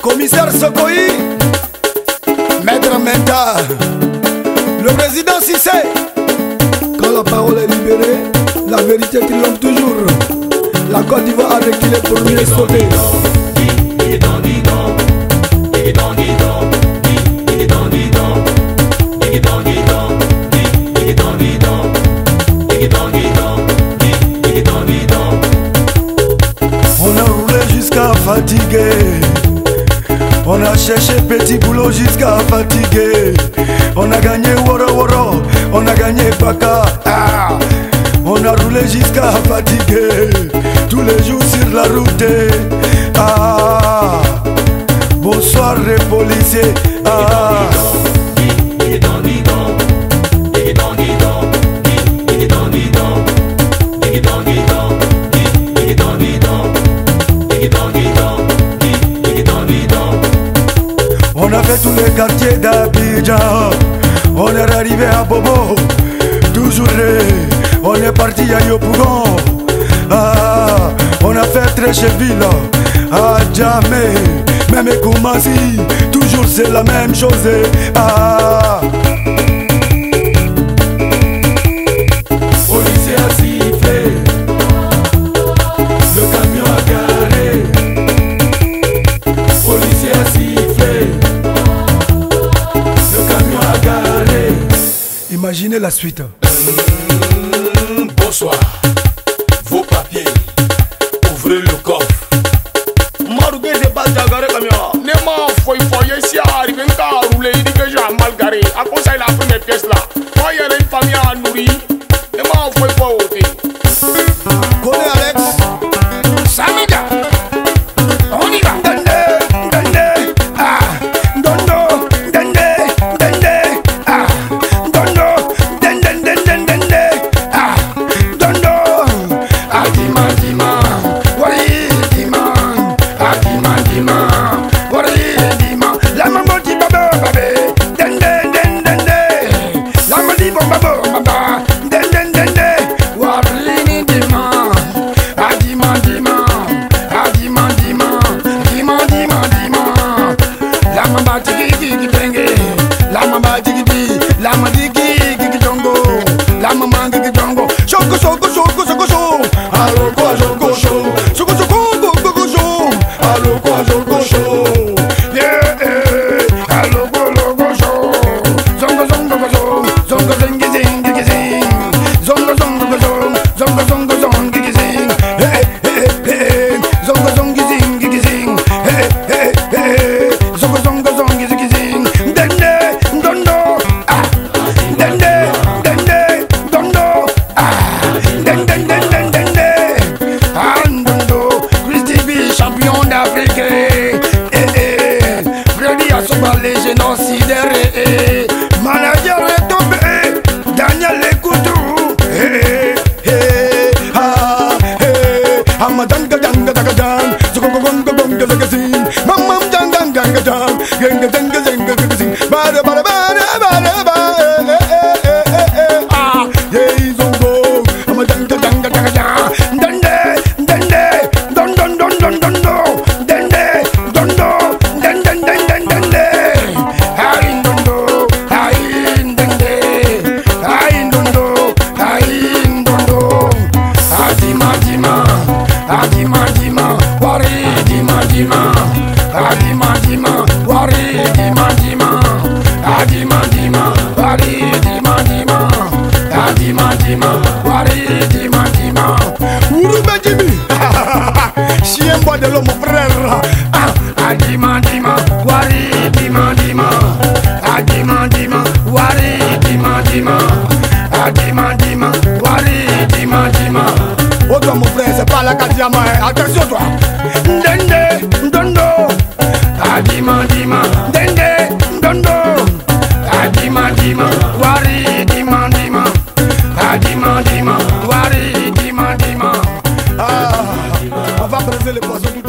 Commissaire Sokoï, Maître Menta, le président Cissé. Quand la parole est libérée, la vérité triomphe toujours. La Côte d'Ivoire a reculé pour mieux sauter. On a roulé jusqu'à fatiguer. On a cherché petit boulot jusqu'à fatiguer. On a gagné Woro Woro, on a gagné Baka. On a roulé jusqu'à fatiguer. Tous les jours sur la route. Bonsoir les policiers. On a fait tous les quartiers d'Abidjan. On est arrivé à Bobo. Toujours on est parti à Yopougon. On a fait Trécheville, à Djamé, même Koumassi. Toujours c'est la même chose. Policier a sifflé, le camion a garé. Policier a sifflé, le camion a garé. Imaginez la suite. Bonsoir, vos papiers, ouvrez le coffre. Marougué de base d'agarrer camion. Ne m'a foi ici arrivé qu'à rouler, il dit que j'ai mal garé. À cause de la première pièce là. Moi il y a une famille à nourrir. Ne m'a foi ôter. Connais Alex Samida, on y va. Les génocidés, manager est tombé, Daniel Ekoutou. Amadanga danga danga dang, zogongongo bongo zagazin, mamam danga danga dang, genga danga danga zagazin, bada bada bada bada bada. Hey zongo, amadanga danga danga dang, dande dande, don don don don don don, dande don don, dande dande dande. Chien bois de l'homme frère. Adima dima, wari dima dima. Adima dima, wari dima dima. Adima dima, wari dima dima. Oh toi mon frère, c'est pas la Kadiama, attention toi. Dende, dondo. Adima dima, dende, dondo. Adima dima, wari dima dima. Adima dima, wari dima dima. On va briser les poissons.